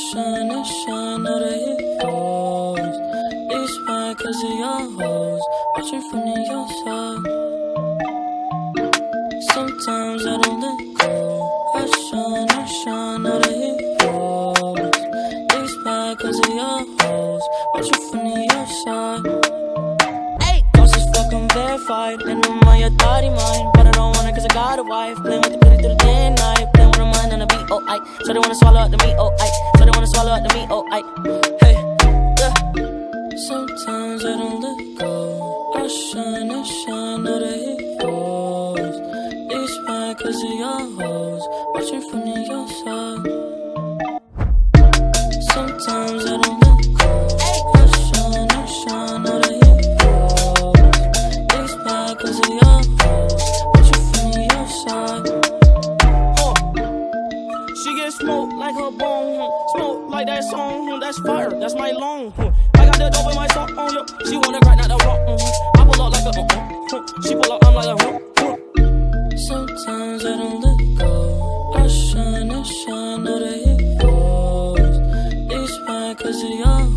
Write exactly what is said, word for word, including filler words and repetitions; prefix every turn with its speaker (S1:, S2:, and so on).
S1: shine, I shine, know that he falls. It's mad cause of your hoes, watching from the outside. Sometimes I don't let go. I shine, I shine, know that he falls. It's mad cause of your hoes, watching from the outside. Hey, boss is fucking verified, and I'm on your thotty mind. But I don't want it cause I got a wife. Playing with the pretty through the day and night. Playing with her mind on the beat, oh, I. So they wanna swallow up the meat, oh, I. So they wanna swallow up the meat, oh, I. Hey, yeah. Sometimes I don't let go. I shine, I shine, know that he falls. It's mad cause of your hoes, watching from the outside. Sometimes I don't let go. I shine, I shine, know that he falls. It's mad cause of your hoes, watching from the outside.
S2: Uh, she get smoked like her bone, huh? Smoke like that song, huh? That's fire, that's my long. Huh? I got the dope in my song, oh, yo. She wanna grind, not the wrong. Uh-huh. I pull up like a uh, uh, huh? She pull up, I'm like a huh? Huh?
S1: Sometimes I don't let go. I shine, I shine, know that he falls. It's mad cause of your